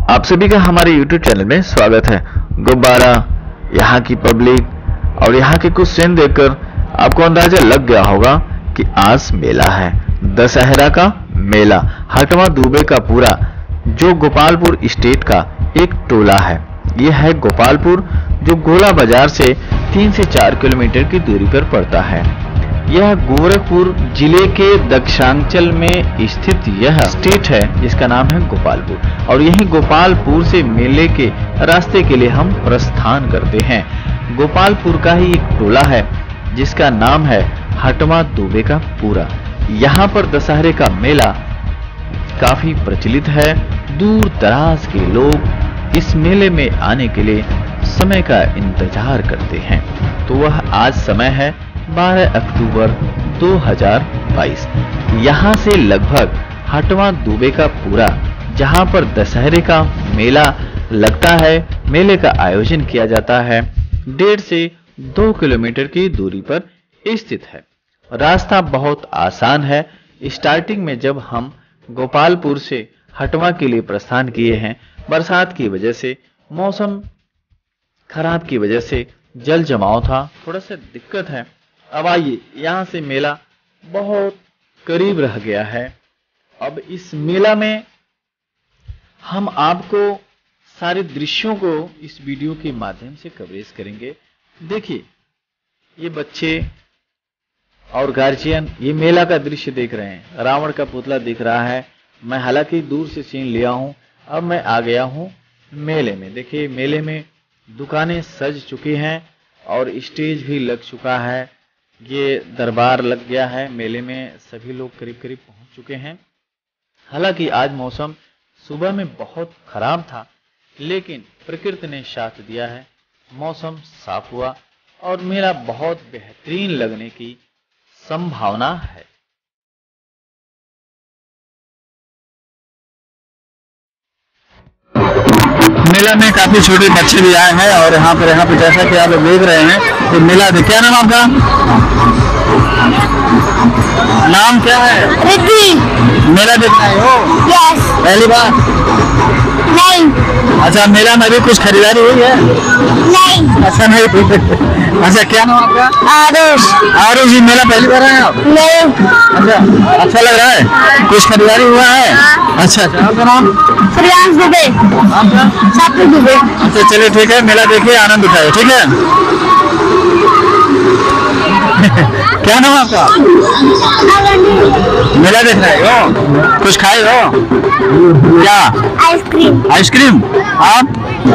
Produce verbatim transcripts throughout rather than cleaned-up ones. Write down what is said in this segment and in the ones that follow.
आप सभी का हमारे यूट्यूब चैनल में स्वागत है। गुब्बारा, यहाँ की पब्लिक और यहाँ के कुछ सीन देखकर आपको अंदाजा लग गया होगा कि आज मेला है, दशहरा का मेला। हटवा दुबे का पूरा जो गोपालपुर स्टेट का एक टोला है। यह है गोपालपुर, जो गोला बाजार से तीन से चार किलोमीटर की दूरी पर पड़ता है। यह गोरखपुर जिले के दक्षिणांचल में स्थित यह स्टेट है जिसका नाम है गोपालपुर, और यही गोपालपुर से मेले के रास्ते के लिए हम प्रस्थान करते हैं। गोपालपुर का ही एक टोला है जिसका नाम है हटवा दुबे का पूरा। यहाँ पर दशहरे का मेला काफी प्रचलित है। दूर दराज के लोग इस मेले में आने के लिए समय का इंतजार करते हैं। तो वह आज समय है बारह अक्टूबर दो हज़ार बाईस। यहाँ से लगभग हटवा दुबे का पूरा, जहाँ पर दशहरे का मेला लगता है, मेले का आयोजन किया जाता है, डेढ़ से दो किलोमीटर की दूरी पर स्थित है। रास्ता बहुत आसान है। स्टार्टिंग में जब हम गोपालपुर से हटवा के लिए प्रस्थान किए हैं, बरसात की वजह से, मौसम खराब की वजह से जल जमाव था, थोड़ा सा दिक्कत है। अब आइए, यहाँ से मेला बहुत करीब रह गया है। अब इस मेला में हम आपको सारे दृश्यों को इस वीडियो के माध्यम से कवरेज करेंगे। देखिए, ये बच्चे और गार्जियन ये मेला का दृश्य देख रहे हैं। रावण का पुतला दिख रहा है। मैं हालांकि दूर से सीन लिया हूं। अब मैं आ गया हूं मेले में। देखिए, मेले में दुकानें सज चुकी हैं और स्टेज भी लग चुका है। ये दरबार लग गया है। मेले में सभी लोग करीब करीब पहुंच चुके हैं। हालांकि आज मौसम सुबह में बहुत खराब था, लेकिन प्रकृति ने साथ दिया है। मौसम साफ हुआ और मेला बहुत बेहतरीन लगने की संभावना है। मेला में काफी छोटे बच्चे भी आए हैं और यहाँ पर यहाँ पे जैसा कि आप देख रहे हैं तो मेला देख। क्या नाम आपका? नाम क्या है? रिद्धि। मेला देखना है हो? यस। पहली बार? नहीं। अच्छा, मेला में भी कुछ खरीदारी हुई है? नहीं। अच्छा, नहीं। अच्छा, क्या नाम आपका? आरुष। आरुष जी, मेला पहली बार आए आप? नहीं। अच्छा, अच्छा लग रहा है? कुछ खरीदारी हुआ है? अच्छा अच्छा। आपका नाम? प्रियांश दुबे। आपका? सात्विक दुबे। अच्छा, चलिए ठीक है, मेला देखिए, आनंद उठाइए, ठीक है। क्या नाम आपका? मेला देख रहे हो? कुछ खाए हो? क्या? आइसक्रीम। आइसक्रीम। आप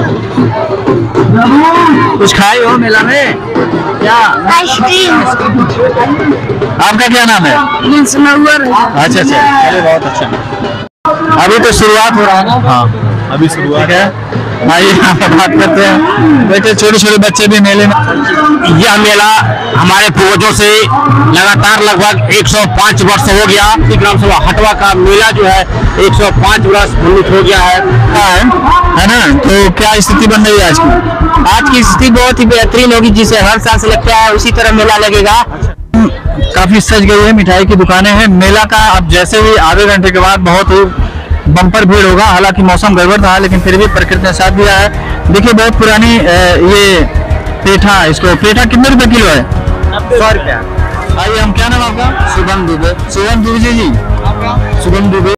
कुछ खाए हो मेला में? क्या? आइसक्रीम। आपका क्या नाम है? अच्छा अच्छा, चलिए, बहुत अच्छा। अभी तो शुरुआत हो रहा है ना? हाँ, अभी शुरुआत है। आइए यहाँ पर बात करते हैं। बेटे, छोटे छोटे बच्चे भी मेले में। यह मेला हमारे पूर्वजों से लगातार लगभग एक सौ पाँच वर्ष हो गया। ग्राम सभा हटवा का मेला जो है एक सौ पाँच वर्ष निर्मित हो गया है, है ना? तो क्या स्थिति बन रही है आज की? आज की स्थिति बहुत ही बेहतरीन होगी, जिसे हर साल से लगता है उसी तरह मेला लगेगा। काफी सज गई है, मिठाई की दुकानें हैं। मेला का अब जैसे ही आधे घंटे के बाद बहुत ही बम्पर भीड़ होगा। हालांकि मौसम गड़बड़ था, लेकिन फिर भी प्रकृति ने साथ दिया है। देखिए, बहुत पुरानी ये पेठा, इसको पेठा कितने रुपए किलो है? सौ रुपया। आइए, हम क्या नाम आपका? शुभम दुबे। शुभम दुबे जी। शुभम दुबे।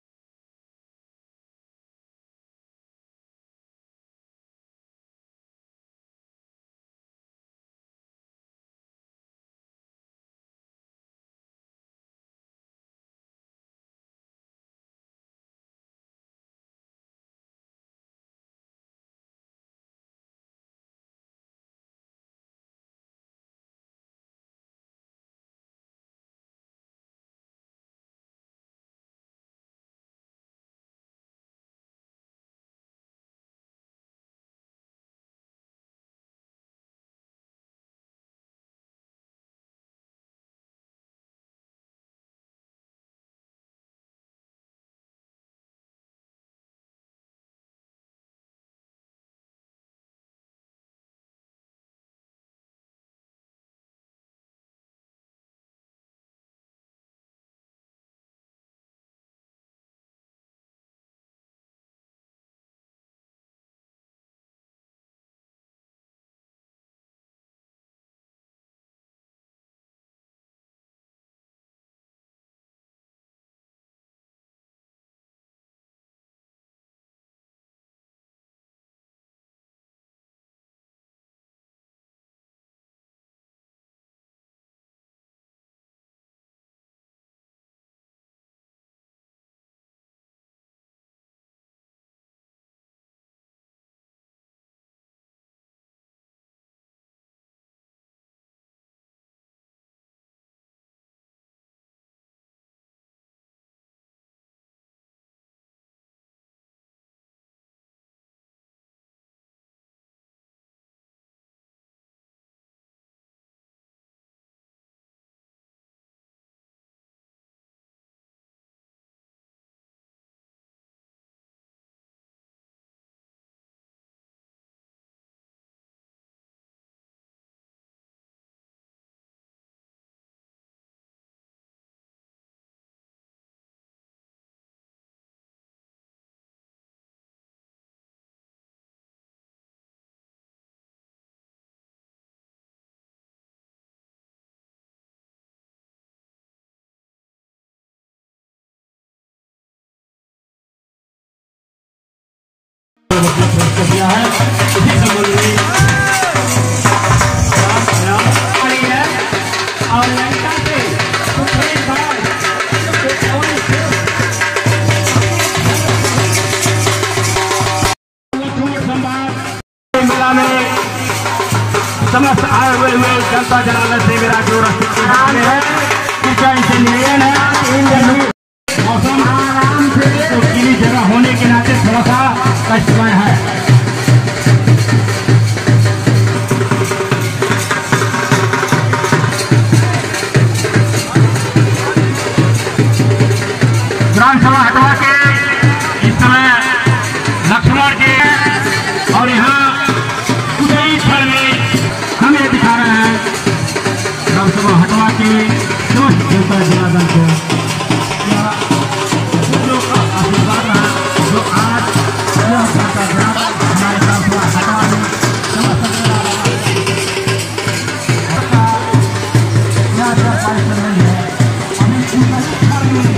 तैयार किया है। इसी संबंध में और लड़का से मेला में समस्त आए हुए हुए जनता जनार्दन से मेरा जो रस्ते है कृपया इनसे निवेदन है। मौसम आराम से तो कीली जगह होने के नाते थोड़ा सा कष्टमय है। ग्राम सभा हटवा के इस समय लक्ष्मण जी और यहाँ उदयी स्थल में हम ये दिखा रहे हैं ग्राम सभा हटवा के समस्त जनता जनार्दन को आशीर्वाद है जो आज यह प्रोग्राम हमारे ग्राम सभा हटवा में समस्त कार्यक्रम नहीं है। अभी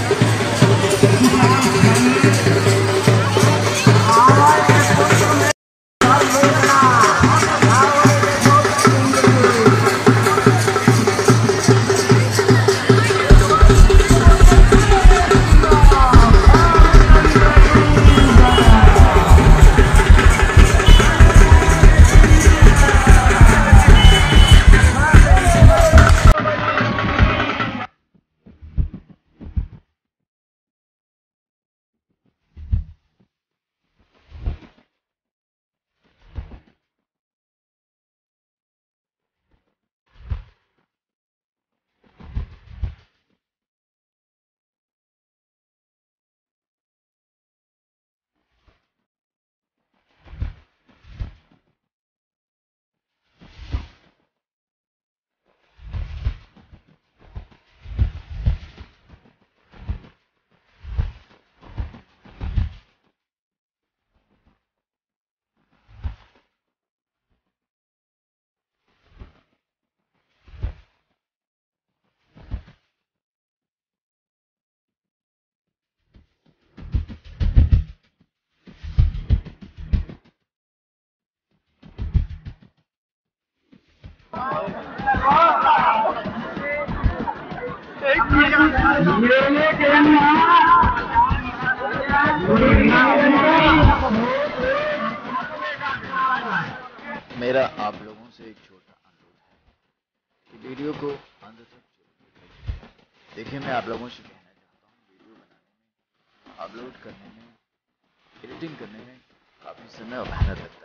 मेरा आप लोगों से एक छोटा अनुरोध है कि वीडियो को अंत तक जरूर देखें। देखिए, मैं आप लोगों से कहना चाहता हूँ, वीडियो बनाने में, अपलोड करने में, एडिटिंग करने में काफ़ी समय और मेहनत लगता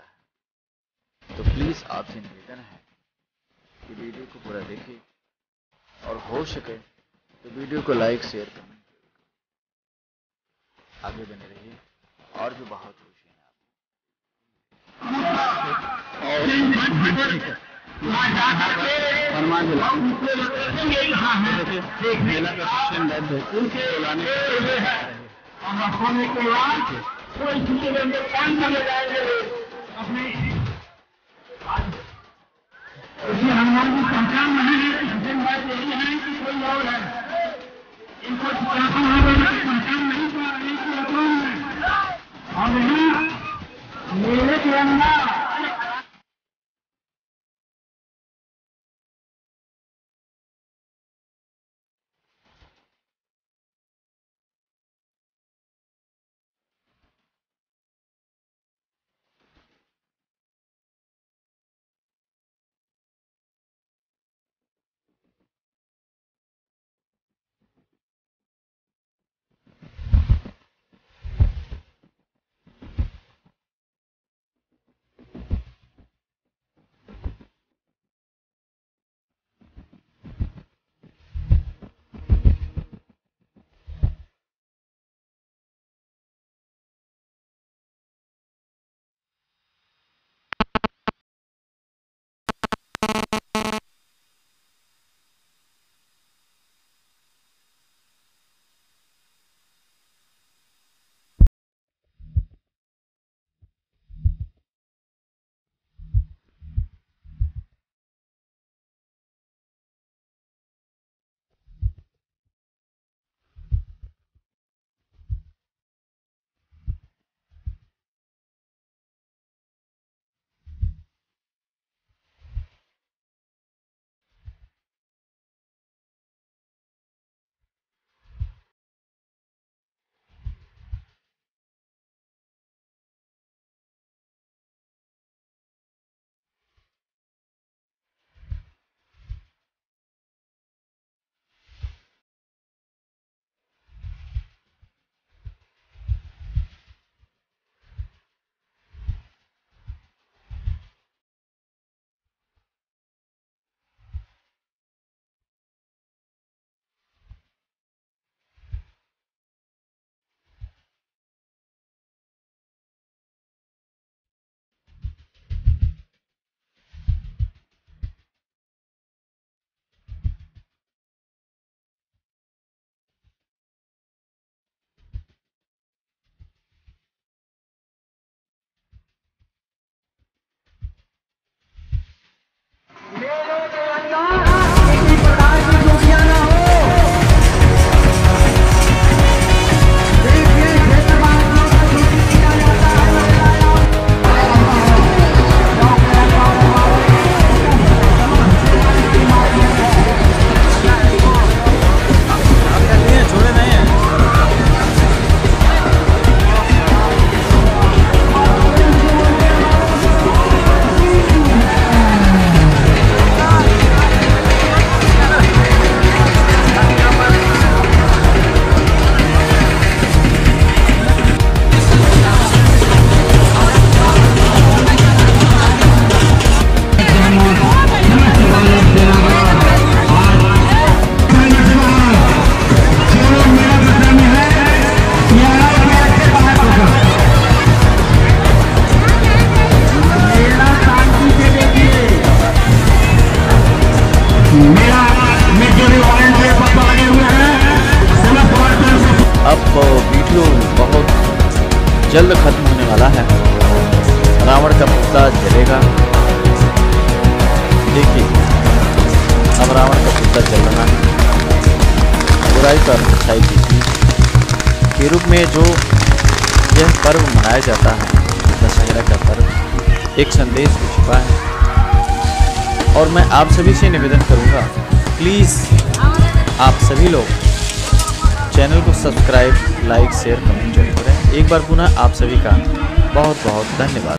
है। तो प्लीज़ आपसे निवेदन है कि वीडियो को पूरा देखें और हो सके तो वीडियो को लाइक, शेयर, कमेंट आगे बने रहिए और भी बहुत खुशी है हनुमान की पहचान नहीं है। बात यही है कि कोई और है, इनको पहचान नहीं पा रही और यहाँ मेले के अंदर जल्द खत्म होने वाला है। रावण का पुतला जलेगा। देखिए अब रावण का पुतला जल रहा है। बुराई पर अच्छाई की जीत के रूप में जो यह पर्व मनाया जाता है, दशहरा का पर्व, एक संदेश भी छिपा है। और मैं आप सभी से निवेदन करूंगा, प्लीज़ आप सभी लोग चैनल को सब्सक्राइब, लाइक, शेयर, कमेंट जरूर करें। एक बार पुनः आप सभी का बहुत बहुत धन्यवाद।